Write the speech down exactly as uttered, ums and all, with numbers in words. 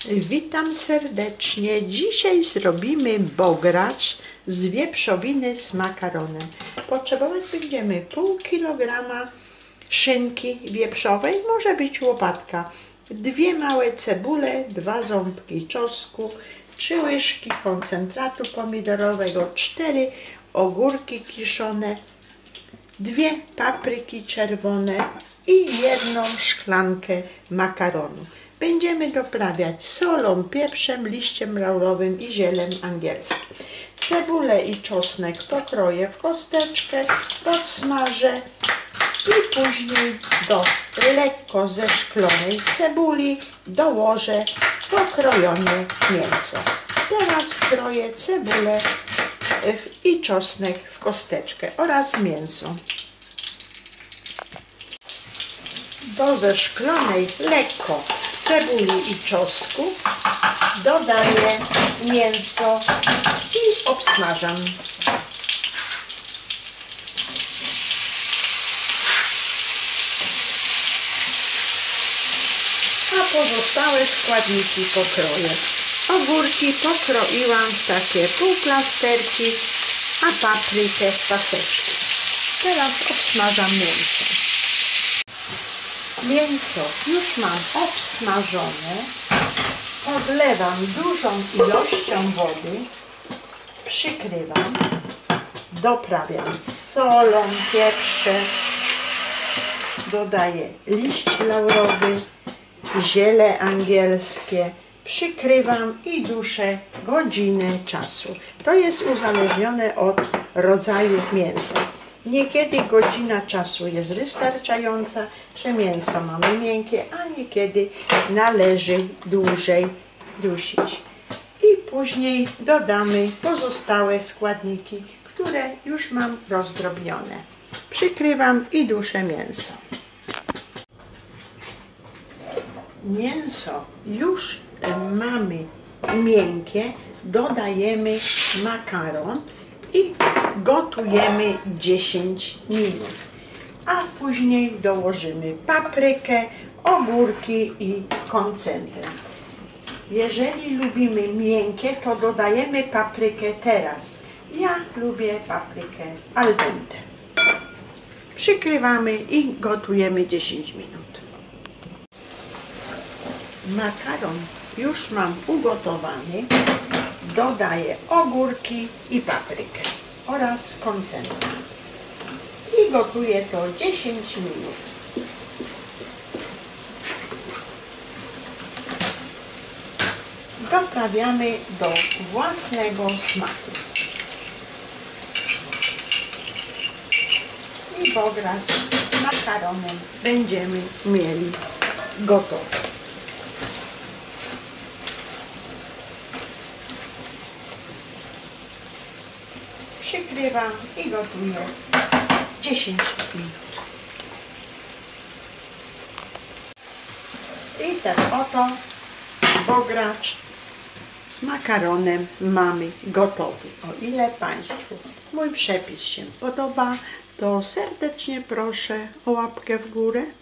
Witam serdecznie. Dzisiaj zrobimy bogracz z wieprzowiny z makaronem. Potrzebować będziemy pół kilograma szynki wieprzowej, może być łopatka, dwie małe cebule, dwa ząbki czosnku, trzy łyżki koncentratu pomidorowego, cztery ogórki kiszone, dwie papryki czerwone i jedną szklankę makaronu. Będziemy doprawiać solą, pieprzem, liściem laurowym i zielem angielskim. Cebulę i czosnek pokroję w kosteczkę, podsmażę i później do lekko zeszklonej cebuli dołożę pokrojone mięso. Teraz kroję cebulę i czosnek w kosteczkę oraz mięso. Do zeszklonej lekko cebuli i czosnku dodaję mięso i obsmażam. A pozostałe składniki pokroję. Ogórki pokroiłam w takie półplasterki, a paprykę w paseczki. Teraz obsmażam mięso. Mięso już mam obsmażone, odlewam dużą ilością wody, przykrywam, doprawiam solą, pieprzem, dodaję liść laurowy, ziele angielskie, przykrywam i duszę godzinę czasu. To jest uzależnione od rodzaju mięsa. Niekiedy godzina czasu jest wystarczająca, że mięso mamy miękkie, a niekiedy należy dłużej dusić. I później dodamy pozostałe składniki, które już mam rozdrobnione. Przykrywam i duszę mięso. Mięso już mamy miękkie, dodajemy makaron i gotujemy dziesięć minut, a później dołożymy paprykę, ogórki i koncentrat. Jeżeli lubimy miękkie, to dodajemy paprykę teraz. Ja lubię paprykę al dente. Przykrywamy i gotujemy dziesięć minut. Makaron już mam ugotowany. Dodaję ogórki i paprykę oraz koncentrat i gotuję to dziesięć minut. Doprawiamy do własnego smaku. I bogracz z makaronem będziemy mieli gotowy. Przykrywam i gotuję dziesięć minut. I ten oto bogracz z makaronem mamy gotowy. O ile Państwu mój przepis się podoba, to serdecznie proszę o łapkę w górę.